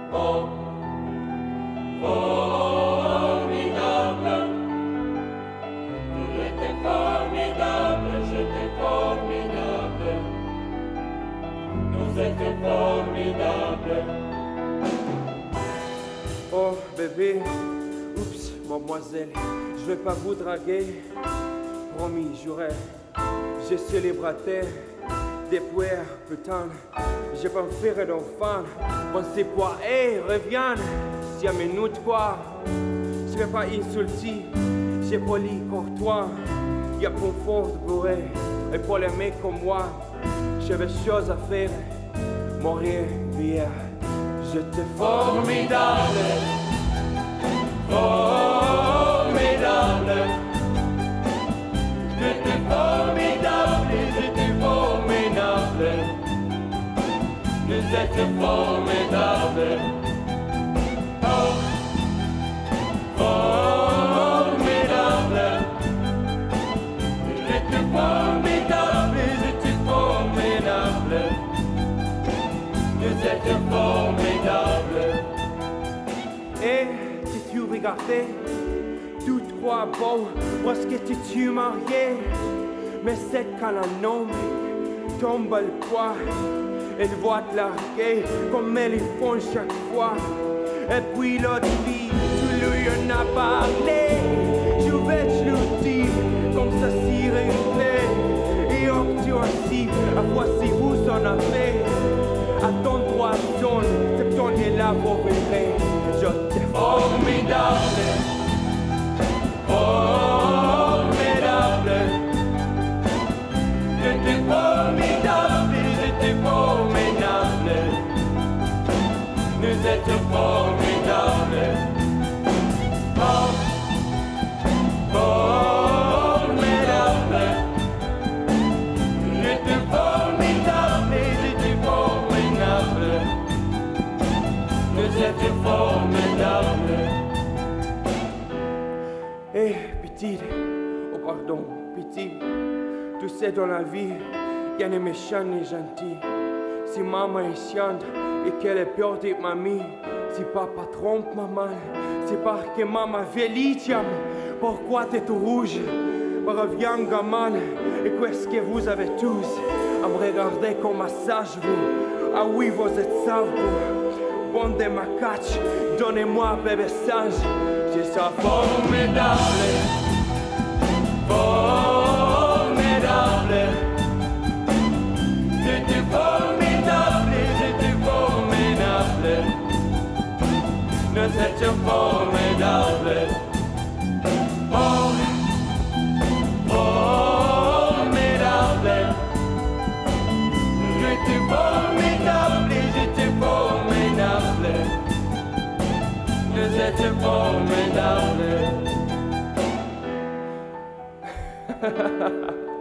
Oh, formidable. Tu étais formidable, j'étais formidable. Nous étions formidables. Oh bébé, oups, mademoiselle, je vais pas vous draguer. Promis, j'aurais, j'ai célébraté des poires, putain. J'ai pas fait d'enfant. Pensez pas, hey, reviens, si à minute quoi. Je vais pas insulter, j'ai poli courtois. Y'a pour force bourré, et pour les mecs comme moi, j'avais choses à faire, mourir, vieille. J'étais Formidable, formidable. J'étais formidable, j'étais formidable. Nous étions formidables. Oh, formidable. J'étais formidable, j'étais formidable. Nous étions formidables. Et si tu regardais, tous trois beaux, parce que tu marié. Mais c'est quand un homme tombe le poids, elle voit te larguer comme elles le font chaque fois. Et puis l'autre fille, tu lui en as parlé. Je vais te le dire, comme ça s'y réglé. Et hop, tu aussi, à voici vous en avez. À ton droit, c'est ton est là pour verrer. Je t'ai Formidable, formidable. J'étais formidable, j'étais formidable. Nous étions formidables. Oh, formidable. J'étais formidable, j'étais formidable. Nous étions formidables. Eh, petite, oh pardon, petite, tu sais dans la vie, y a des méchants et gentils. Si maman est chiante et qu'elle est peur d'être mamie, si papa trompe maman, c'est parce que maman vieillit, pourquoi t'es tout rouge? Reviens gamin, et qu'est-ce que vous avez tous à me regarder comme un sage vous? Ah oui, vous êtes sage vous. Bon de ma catch, donnez-moi bébé sage. J'ai ça Formidable, formidable. J'étais formidable, j'étais formidable. Nous étions formidables. Oh, formidable. J'étais formidable, j'étais formidable. Nous étions formidables.